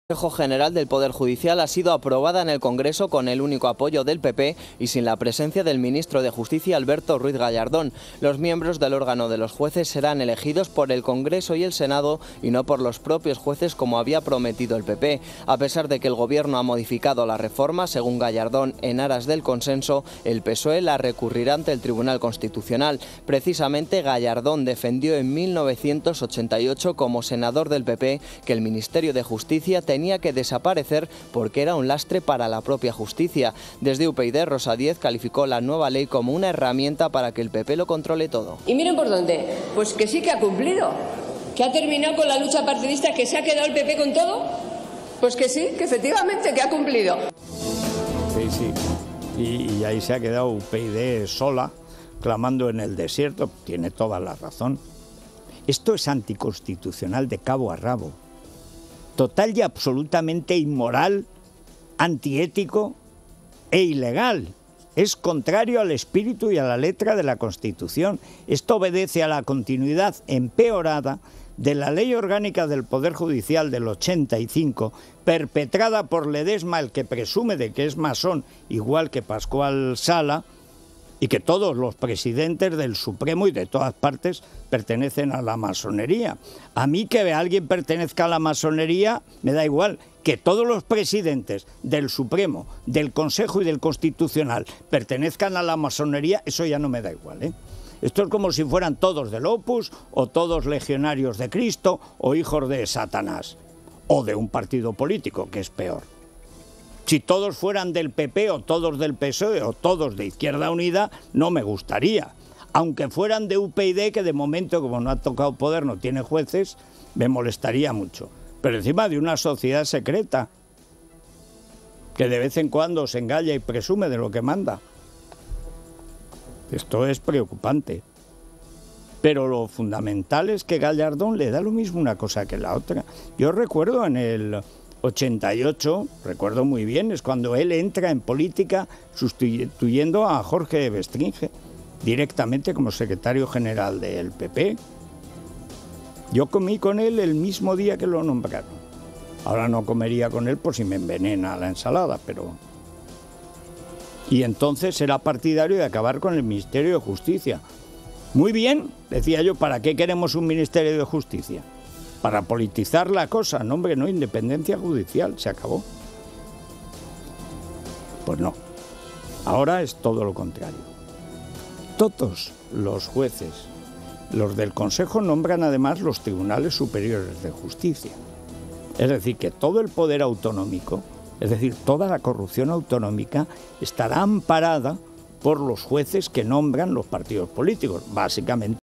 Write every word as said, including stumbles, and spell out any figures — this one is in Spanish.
El Consejo General del Poder Judicial ha sido aprobada en el Congreso con el único apoyo del P P y sin la presencia del ministro de Justicia, Alberto Ruiz Gallardón. Los miembros del órgano de los jueces serán elegidos por el Congreso y el Senado y no por los propios jueces como había prometido el P P. A pesar de que el Gobierno ha modificado la reforma, según Gallardón, en aras del consenso, el P S O E la recurrirá ante el Tribunal Constitucional. Precisamente Gallardón defendió en mil novecientos ochenta y ocho como senador del P P que el Ministerio de Justicia tenía tenía que desaparecer porque era un lastre para la propia justicia. Desde U P YD, Rosa Díez calificó la nueva ley como una herramienta para que el P P lo controle todo. ¿Y miren por dónde? Pues que sí que ha cumplido, que ha terminado con la lucha partidista, que se ha quedado el P P con todo. Pues que sí, que efectivamente que ha cumplido. Sí, sí. Y, y ahí se ha quedado U P YD sola, clamando en el desierto. Tiene toda la razón. Esto es anticonstitucional de cabo a rabo. Total y absolutamente inmoral, antiético e ilegal. Es contrario al espíritu y a la letra de la Constitución. Esto obedece a la continuidad empeorada de la Ley Orgánica del Poder Judicial del ochenta y cinco, perpetrada por Ledesma, el que presume de que es masón, igual que Pascual Sala, y que todos los presidentes del Supremo y de todas partes pertenecen a la masonería. A mí que alguien pertenezca a la masonería me da igual. Que todos los presidentes del Supremo, del Consejo y del Constitucional pertenezcan a la masonería, eso ya no me da igual, ¿eh? Esto es como si fueran todos del Opus, o todos legionarios de Cristo, o hijos de Satanás, o de un partido político, que es peor. Si todos fueran del P P o todos del P S O E o todos de Izquierda Unida, no me gustaría. Aunque fueran de U P YD, que de momento, como no ha tocado poder, no tiene jueces, me molestaría mucho. Pero encima de una sociedad secreta, que de vez en cuando se engalla y presume de lo que manda. Esto es preocupante. Pero lo fundamental es que Gallardón le da lo mismo una cosa que la otra. Yo recuerdo en el ochenta y ocho, recuerdo muy bien, es cuando él entra en política sustituyendo a Jorge Bestringe, directamente como secretario general del P P. Yo comí con él el mismo día que lo nombraron. Ahora no comería con él por si me envenena la ensalada, pero... Y entonces era partidario de acabar con el Ministerio de Justicia. Muy bien, decía yo, ¿para qué queremos un Ministerio de Justicia? Para politizar la cosa, no hombre, no, independencia judicial, se acabó. Pues no, ahora es todo lo contrario. Todos los jueces, los del Consejo, nombran además los tribunales superiores de justicia. Es decir, que todo el poder autonómico, es decir, toda la corrupción autonómica, estará amparada por los jueces que nombran los partidos políticos, básicamente.